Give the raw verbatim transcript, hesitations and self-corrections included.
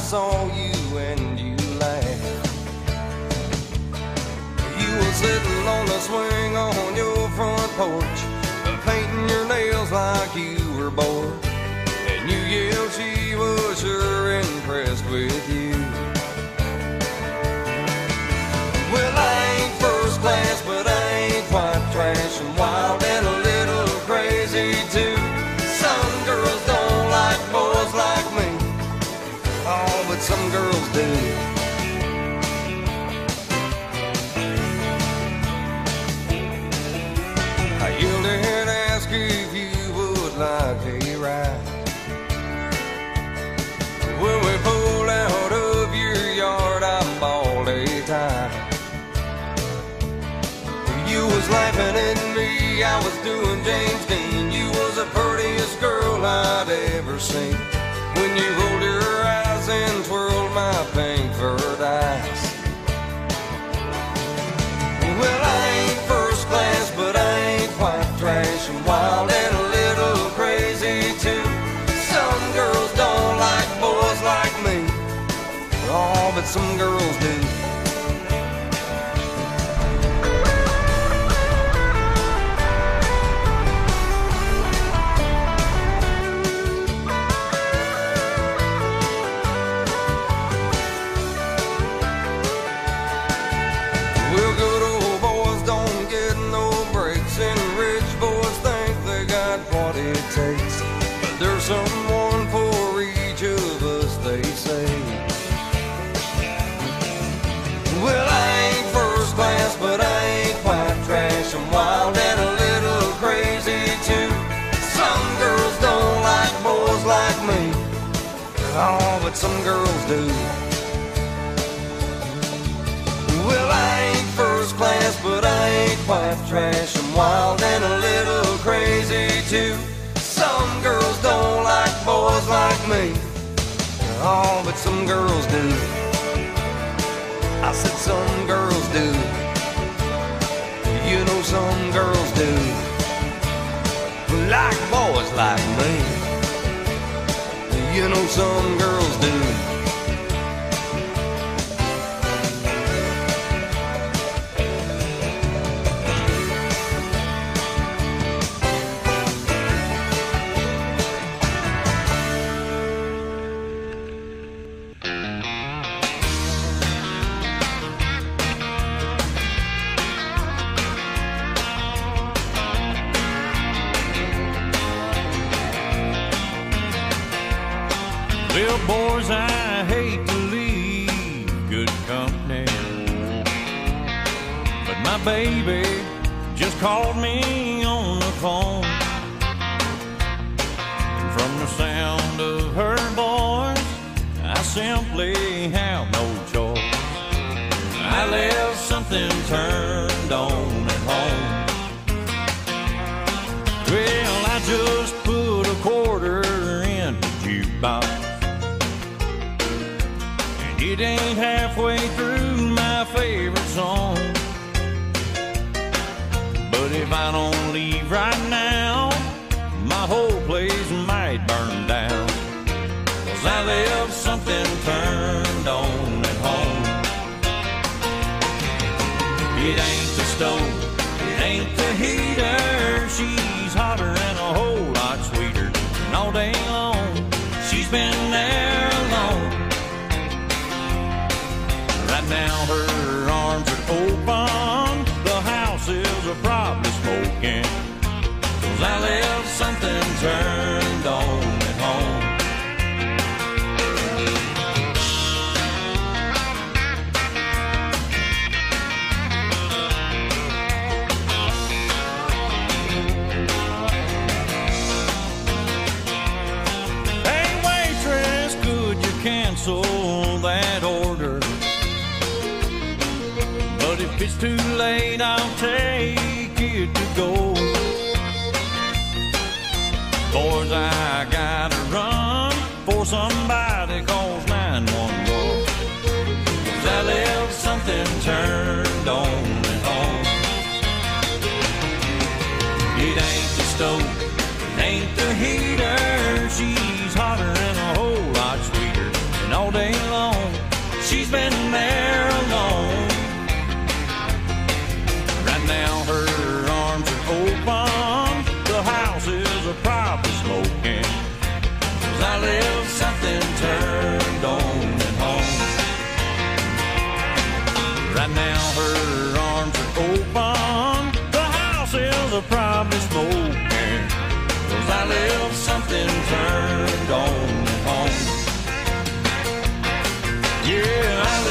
saw you and you laughed. You were sitting on the swing on your front porch, painting your nails like you were bored. And you yelled she was sure impressed with you. Well, I ain't first class, but I ain't quite trash, and wild and a little crazy too. Some girls don't like boys like me, oh, but some girls do. I yelled and asked if you would like a ride. When we pulled out of your yard, I bawled a tie. You was laughing at me, I was doing James Dean. You was the prettiest girl I'd ever seen. When you rolled your eyes and twirled my pink furred eyes. Well, I ain't first class, but I ain't quite trash, and wild and a little crazy too. Some girls don't like boys like me, oh, but some girls do. But there's someone for each of us, they say. Well, I ain't first class, but I ain't quite trash. I'm wild and a little crazy too. Some girls don't like boys like me, oh, but some girls do. Well, I ain't first class, but I ain't quite trash. I'm wild and a little crazy too. Some girls don't like boys like me, oh, but some girls do. I said some girls do. You know some girls do. Like boys like me. You know some girls do. Well, boys, I hate to leave good company, but my baby just called me on the phone. And from the sound of her voice, I simply have no choice. I left something turned on at home. Well, I just put a quarter in the jukebox. It ain't halfway through my favorite song. But if I don't leave right now, my whole place might burn down. 'Cause I left something turned on at home. It ain't the stove, it ain't the heater. She's hotter and a whole lot sweeter. And all day long, she's been there alone. Right now her arms are open, the house is probably smoking. 'Cause I left something turned on at home. Hey waitress, could you cancel that order? But if it's too late, I'll take it to go. Boys, I gotta run for somebody calls nine one one. 'Cause I left something turned on at home. It ain't the stove, it ain't the heater. She's hotter and a whole lot sweeter. And all day probably smoking, 'cause I left something turned on at home. Yeah, I